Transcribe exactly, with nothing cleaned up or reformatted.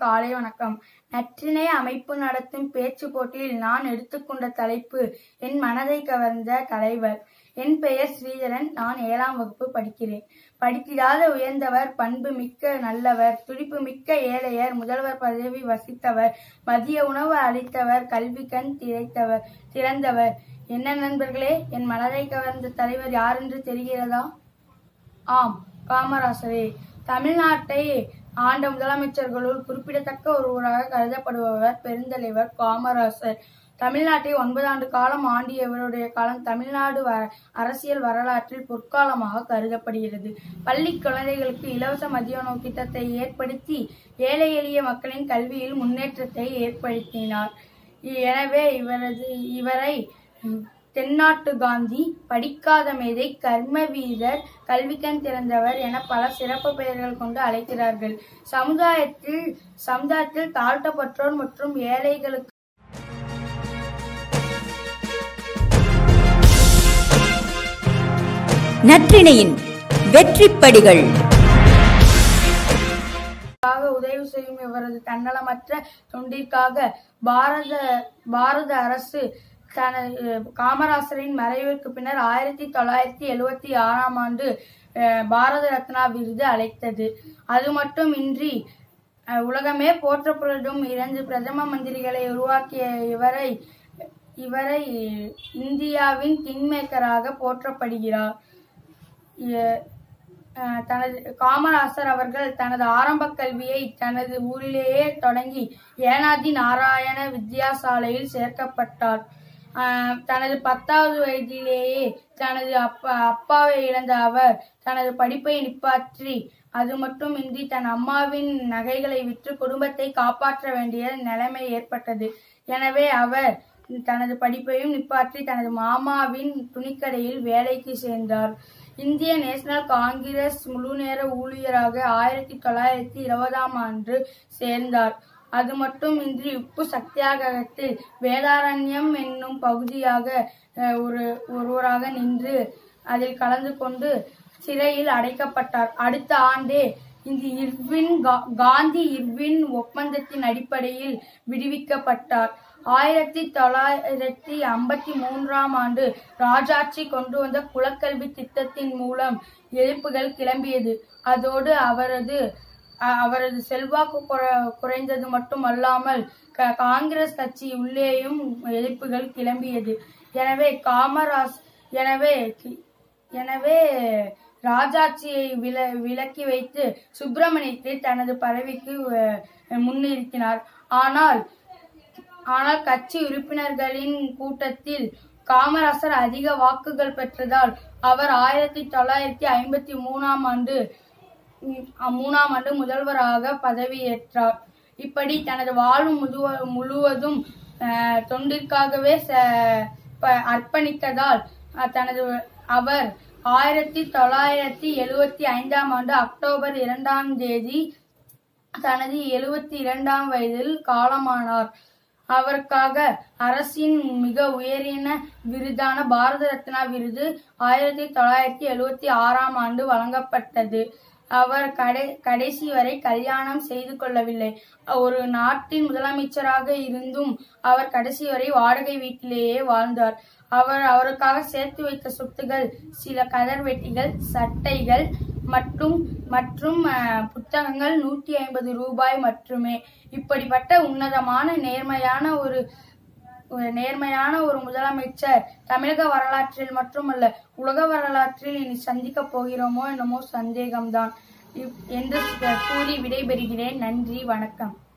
காலை வணக்கம். நற்றிணை அமைப்பு நடத்தும் பேச்சு போட்டியில் நான் எடுத்துக்கொண்ட தலைப்பு என் மனதை கவர்ந்த தலைவர். என் பெயர் ஸ்ரீதரன். நான் ஏழாம் வகுப்பு படிக்கிறேன். படித்திடாத உயர்ந்தவர், பண்பு மிக்க நல்லவர், துடிப்பு மிக்க ஏழையர், முதல்வர் பதவி வசித்தவர், மதிய உணவு அளித்தவர், கல்வி கண் திரைத்தவர் திறந்தவர். என்ன நண்பர்களே, என் மனதை கவர்ந்த தலைவர் யார் என்று தெரிகிறதா? ஆம், காமராசரே. தமிழ்நாட்டை ஆண்ட முதலமைச்சர்களுள் குறிப்பிடத்தக்க ஒருவராக கருதப்படுபவர் பெருந்தலைவர் காமராசர். தமிழ்நாட்டை ஒன்பது ஆண்டு காலம் ஆண்டிய இவருடைய காலம் தமிழ்நாடு அரசியல் வரலாற்றில் பொற்காலமாக கருதப்படுகிறது. பள்ளி குழந்தைகளுக்கு இலவச மதிய உணவு திட்டத்தை ஏற்படுத்தி ஏழை எளிய மக்களின் கல்வியில் முன்னேற்றத்தை ஏற்படுத்தினார். எனவே இவரது இவரை தென்னாட்டு காந்தி, படிக்காத மேதை, கர்ம வீரர், கல்விக்கண் திறந்தவர் என பல சிறப்பு பெயர்கள் கொண்டு அழைக்கிறார்கள். சமுதாயத்தில் சமுதாயத்தில் தாழ்த்தப்பட்டோர் மற்றும் ஏழைகளுக்கு நற்றிணையின் வெற்றிப்படிகள் உதவி செய்யும் இவரது தன்னலமற்ற தொண்டிற்காக பாரத பாரத அரசு தனது காமராசரின் மறைவிற்கு பின்னர் ஆயிரத்தி தொள்ளாயிரத்தி எழுவத்தி ஆறாம் ஆண்டு பாரத ரத்னா விருது அளித்தது. அது மட்டும் இன்றி உலகமே போற்றப்படும் இரண்டு பிரதம மந்திரிகளை உருவாக்கிய இவரை இவரை இந்தியாவின் கிங் மேக்கராக போற்றப்படுகிறார். தனது காமராசர் அவர்கள் தனது ஆரம்ப கல்வியை தனது ஊரிலேயே தொடங்கி ஏனாதி நாராயண வித்யாசாலையில் சேர்க்கப்பட்டார். தனது பத்தாவது வயதிலேயே தனது அப்பா அப்பாவை இழந்த அவர் தனது படிப்பை நிப்பாற்றி அது மட்டுமின்றி தன் அம்மாவின் நகைகளை விற்று குடும்பத்தை காப்பாற்ற வேண்டிய நிலைமை ஏற்பட்டது. எனவே அவர் தனது படிப்பையும் நிப்பாற்றி தனது மாமாவின் துணிக்கடையில் வேலைக்கு சேர்ந்தார். இந்திய நேஷனல் காங்கிரஸ் முழுநேர ஊழியராக ஆயிரத்தி தொள்ளாயிரத்தி இருபதாம் ஆண்டு சேர்ந்தார். அது மட்டுமின்றி உப்பு சத்தியாகிரகத்தில் வேதாரண்யம் என்னும் பகுதியாக ஒரு ஒருவராக நின்று அதில் கலந்து கொண்டு சிறையில் அடைக்கப்பட்டார். அடுத்த ஆண்டே இந்த இர்வின் காந்தி இர்வின் ஒப்பந்தத்தின் அடிப்படையில் விடுவிக்கப்பட்டார். ஆயிரத்தி தொள்ளாயிரத்தி ஐம்பத்தி மூன்றாம் ஆண்டு ராஜாட்சி கொண்டு வந்த குலக்கல்வி திட்டத்தின் மூலம் எதிர்ப்புகள் கிளம்பியது. அதோடு அவரது அவரது செல்வாக்கு குறைந்தது மட்டுமல்லாமல் காங்கிரஸ் கட்சி உள்ளேயும் எதிர்ப்புகள் கிளம்பியது. எனவே காமராஜ் எனவே எனவே ராஜாட்சியை வில விலக்கி வைத்து சுப்பிரமணியத்தை தனது பதவிக்கு முன்னிறுத்தினார். ஆனால் ஆனால் கட்சி உறுப்பினர்களின் கூட்டத்தில் காமராசர் அதிக வாக்குகள் பெற்றதால் அவர் ஆயிரத்தி தொள்ளாயிரத்தி ஐம்பத்தி மூணாம் ஆண்டு மூணாம் ஆண்டு முதல்வராக பதவியேற்றார். இப்படி தனது வாழ்வு முழுவதும் தொண்டிற்காகவே அர்ப்பணித்ததால் தனது அவர் ஆயிரத்தி தொள்ளாயிரத்தி எழுவத்தி ஐந்தாம் ஆண்டு அக்டோபர் இரண்டாம் தேதி தனது எழுவத்தி இரண்டாம் வயதில் காலமானார். அவருக்காக அரசின் மிக உயரிய விருதான பாரத ரத்னா விருது ஆயிரத்தி தொள்ளாயிரத்தி எழுவத்தி ஆறாம் ஆண்டு வழங்கப்பட்டது. அவர் கடை கடைசி வரை கல்யாணம் செய்து கொள்ளவில்லை. ஒரு நாட்டின் முதலமைச்சராக இருந்தும் அவர் கடைசி வரை வாடகை வீட்டிலேயே வாழ்ந்தார். அவர் அவருக்காக சேர்த்து வைத்த சொத்துகள் சில கதர்வெட்டிகள், சட்டைகள் மற்றும் மற்றும் புத்தகங்கள் நூற்றி ஐம்பது ரூபாய் மட்டுமே. இப்படிப்பட்ட உன்னதமான நேர்மையான ஒரு நேர்மையான ஒரு முதலமைச்சர் தமிழக வரலாற்றில் மட்டுமல்ல உலக வரலாற்றில் இனி சந்திக்க போகிறோமோ என்னமோ சந்தேகம்தான் என்று கூறி விடைபெறுகிறேன். நன்றி, வணக்கம்.